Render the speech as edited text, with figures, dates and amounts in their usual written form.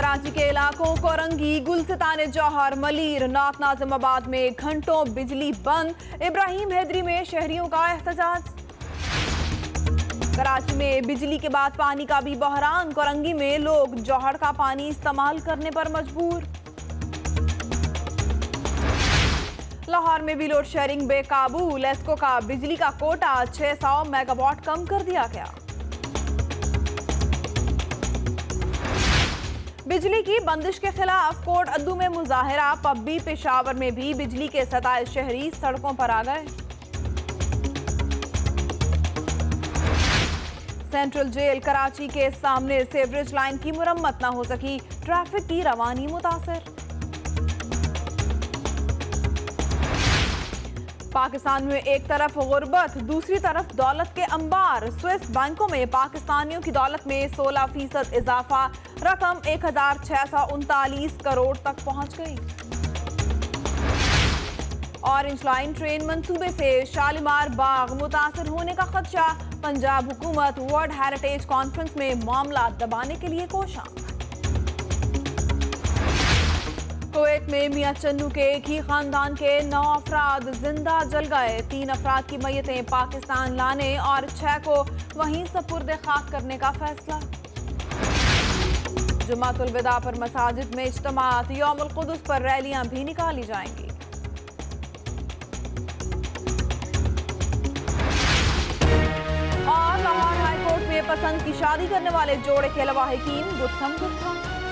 कराची के इलाकों को रंगी गुलसितान जौहर, मलीर, नात नाजिमाबाद में घंटों बिजली बंद। इब्राहिम हैदरी में शहरियों का एहतजाज। कराची में बिजली के बाद पानी का भी बहरान। कोरंगी में लोग जौहर का पानी इस्तेमाल करने पर मजबूर। लाहौर में भी लोड शेयरिंग बेकाबू। लेस्को का बिजली का कोटा 600 मेगावाट कम कर दिया गया। बिजली की बंदिश के खिलाफ कोट अद्दू में मुजाहिरा। पब्बी पेशावर में भी बिजली के 27 शहरी सड़कों पर आ गए। सेंट्रल जेल कराची के सामने सेवरेज लाइन की मुरम्मत न हो सकी। ट्रैफिक की रवानी मुतासर। पाकिस्तान में एक तरफ गुर्बत, दूसरी तरफ दौलत के अंबार। स्विस बैंकों में पाकिस्तानियों की दौलत में 16% इजाफा। रकम 1639 करोड़ तक पहुंच गई। ऑरेंज लाइन ट्रेन मंसूबे से शालीमार बाग मुतासर होने का खदशा। पंजाब हुकूमत वर्ल्ड हेरिटेज कॉन्फ्रेंस में मामला दबाने के लिए कोशां। कुवैत में मियां चन्नू के एक ही खानदान के 9 अफराद जिंदा जल गए। 3 अफराद की मैयतें पाकिस्तान लाने और 6 को वहीं सपुर्द खाक करने का फैसला। जुमातुल विदा पर मसाजिद में इज्तिमात। यौमुल कुदस पर रैलियां भी निकाली जाएंगी। और लाहौर हाईकोर्ट में पसंद की शादी करने वाले जोड़े के लवाहिकीन गुत्थम गुत्थम।